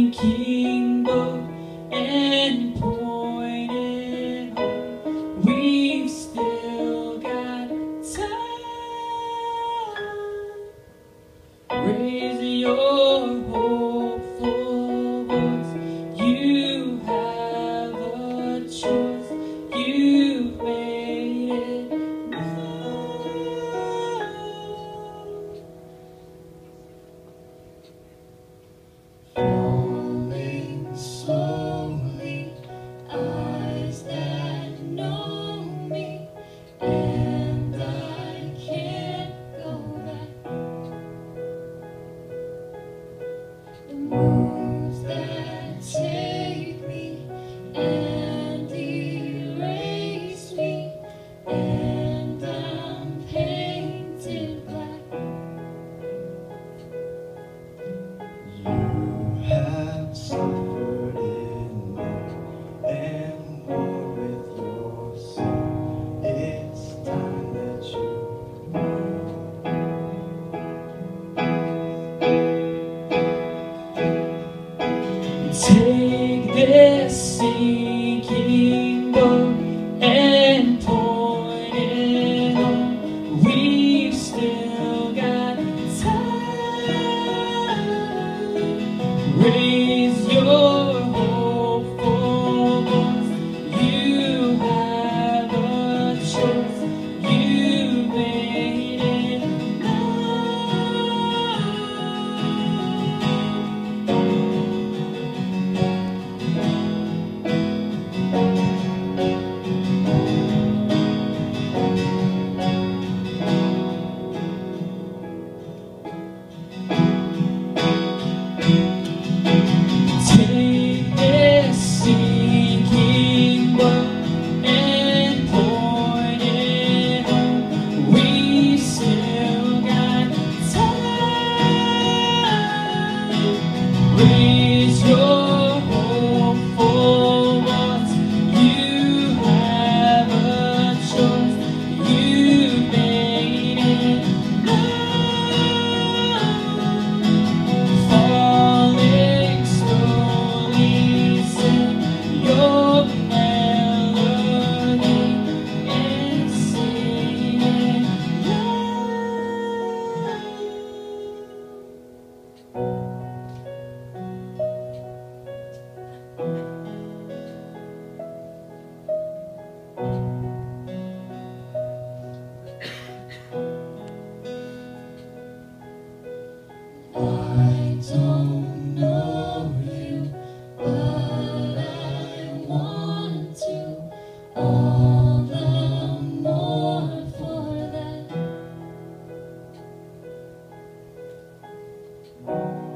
sinking boat and pointed home. We've still got time. Raise your hopeful voice. You have a choice. You've made it now. Falling slowly, eyes that know me, and I can't go back. The moves that take me and erase me, and I'm painted black. You have suffered in love and war with yourself. It's time that you take this sinking boat and point it home. We've still got time. Raise your hopeful voice. You have a choice. You made it now. Take this sinking boat and point it home. We still got time. Raise your hopeful voice. You have a choice. You made it now. Falling slowly, sing your melody and sing it loud. I don't know you, but I want to, all the more for that.